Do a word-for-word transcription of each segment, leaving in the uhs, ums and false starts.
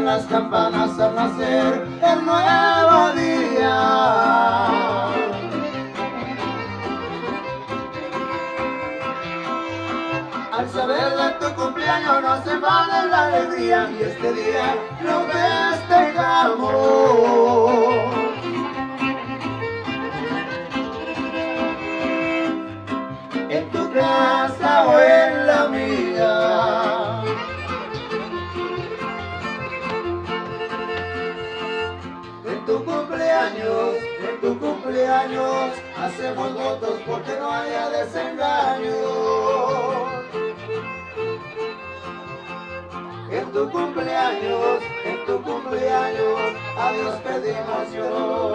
las campanas al nacer el nuevo día. Al saber de tu cumpleaños nos invade la alegría y este día lo festejamos. En tu casa o en la mía. En tu cumpleaños, en tu cumpleaños hacemos votos porque no haya desengaño. En tu cumpleaños, en tu cumpleaños, a Dios pedimos yo.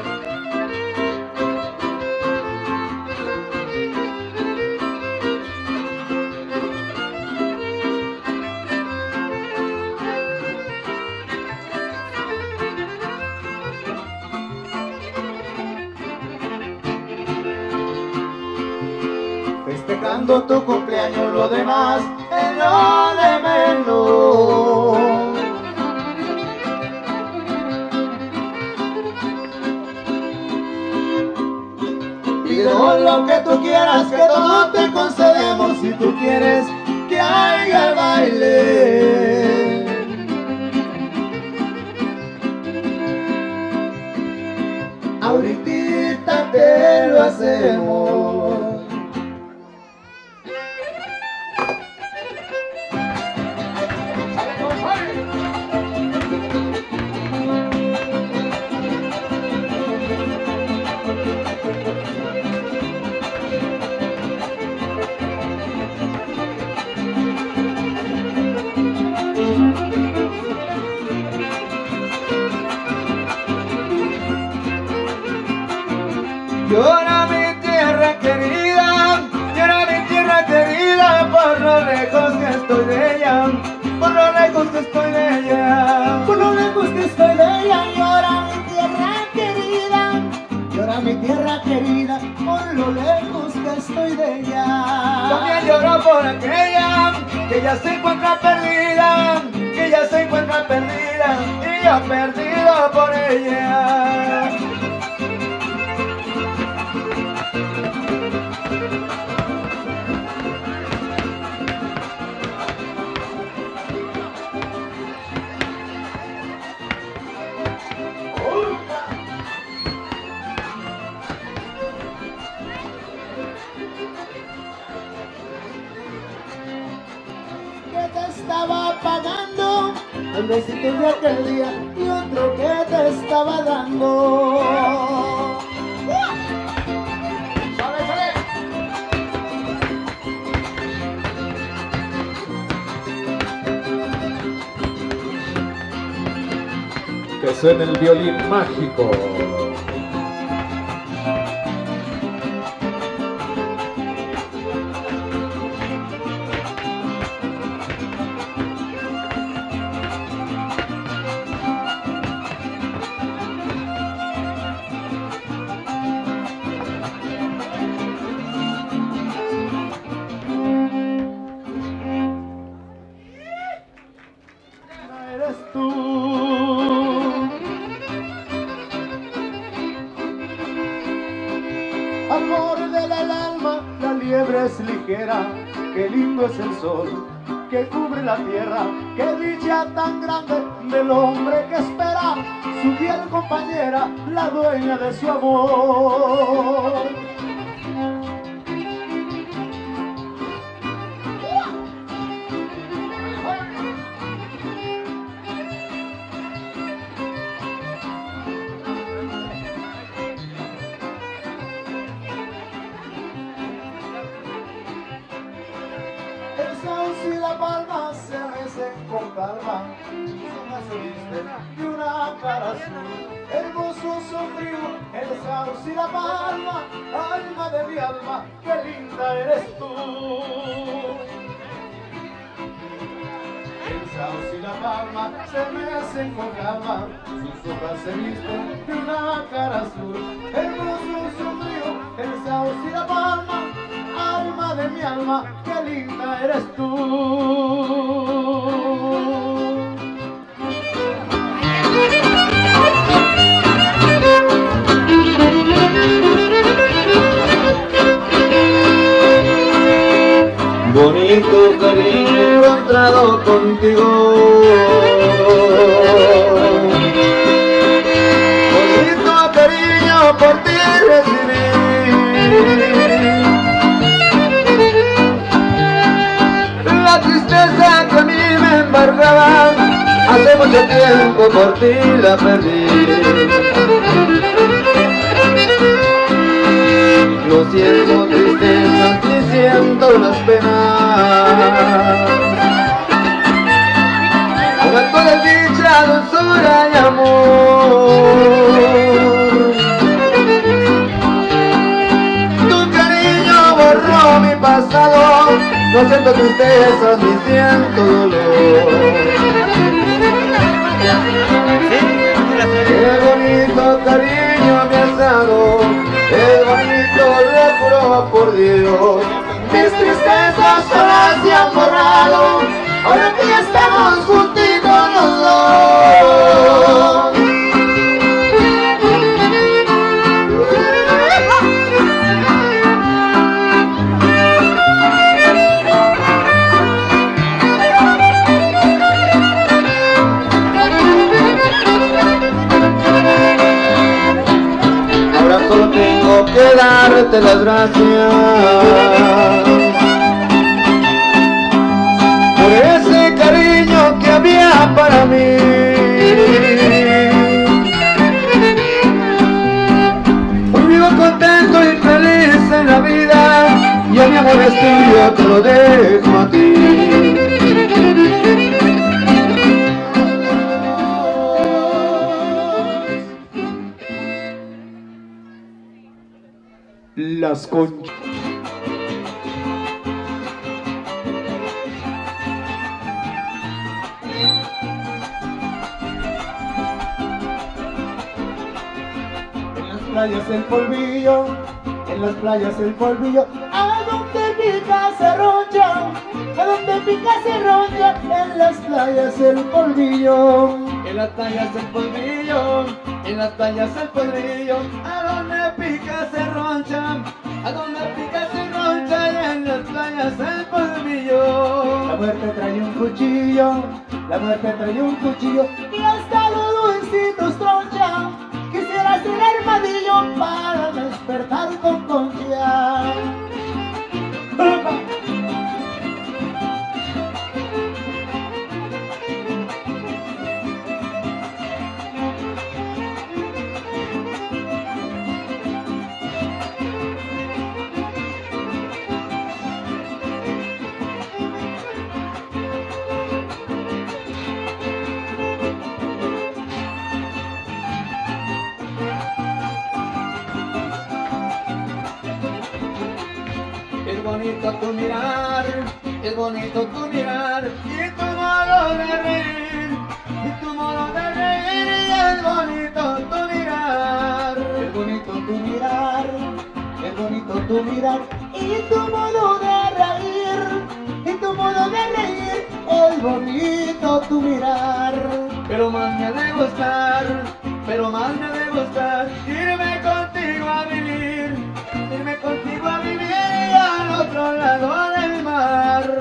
Festejando tu cumpleaños, lo demás es lo de menos. Pídenos lo que tú quieras, que todo te concedemos. Si tú quieres que haya baile, ahorita te lo hacemos. Llora mi tierra querida, llora mi tierra querida, por lo lejos que estoy de ella, por lo lejos que estoy de ella, por lo lejos que estoy de ella. Llora mi tierra querida, llora mi tierra querida, por lo lejos que estoy de ella. También lloro por aquella que ya se encuentra perdida, que ya se encuentra perdida y yo perdido por ella. Estaba pagando el besito de aquel día y otro que te estaba dando. ¡Sale, sale! Que suene el violín mágico. Eres tú. Amor del alma, la liebre es ligera, qué lindo es el sol que cubre la tierra, qué dicha tan grande del hombre que espera su fiel compañera, la dueña de su amor. Y la palma se mecen con calma, sus hojas se visten de una cara azul, hermoso sombrío, el sauce y la palma, alma de mi alma, qué linda eres tú. El sauce y la palma se mecen con calma, sus hojas se visten de una cara azul, hermoso sombrío, el sauce y la palma, alma de mi alma, qué linda eres tú. Bonito cariño por ti recibí. La tristeza que a mí me embargaba, hace mucho tiempo por ti la perdí. No siento tristeza ni siento las penas. Momento de dicha, dulzura y amor. Tu cariño borró mi pasado. No siento tristeza ni siento dolor. Qué bonito cariño me has dado, qué bonito lo juro por Dios. Mis tristezas solas se han borrado, ahora que ya estamos juntitos los dos. Solo tengo que darte las gracias por ese cariño que había para mí. Hoy vivo contento y feliz en la vida, y a mi amor es tuyo, te lo dejo a ti. Las conchas. En las playas el polvillo, en las playas el polvillo, a donde pica se roncha, a donde pica se roncha, en las playas el polvillo. En las playas el polvillo, en las playas el polvillo, a donde pica se roncha, a donde pica se roncha, y en las playas el polvillo. La muerte trae un cuchillo, la muerte trae un cuchillo, y hasta los dulcitos troncha. Quisiera ser armadillo para despertar con confianza. Es bonito tu mirar, es bonito tu mirar, y tu modo de reír, y tu modo de reír, y es bonito tu mirar. Es bonito tu mirar, es bonito tu mirar, y tu modo de reír, y tu modo de reír, es bonito tu mirar. Pero más me ha de gustar, pero más me ha de gustar, irme contigo a vivir, irme contigo a vivir al otro lado del mar.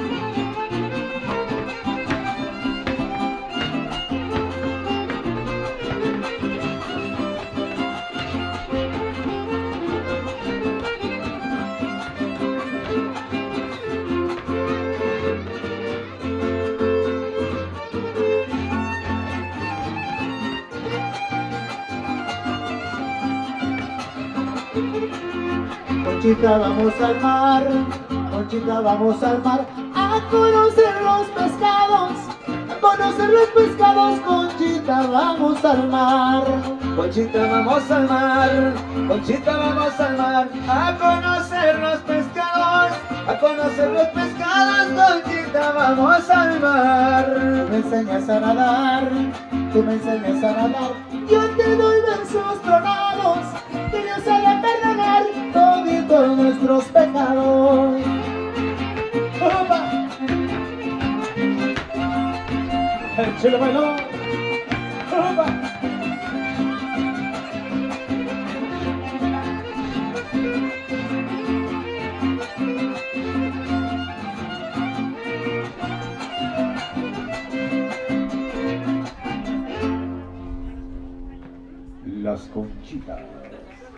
Conchita, vamos al mar, Conchita, vamos al mar, a conocer los pescados, a conocer los pescados, Conchita, vamos al mar. Conchita, vamos al mar, Conchita, vamos al mar, a conocer los pescados, a conocer los pescados, Conchita, vamos al mar. Me enseñas a nadar, tú me enseñas a nadar, yo te doy besos tronados, que Dios haya perdonar todos nuestros pecados. ¡Opa! El chile bailó. ¡Opa! invitados.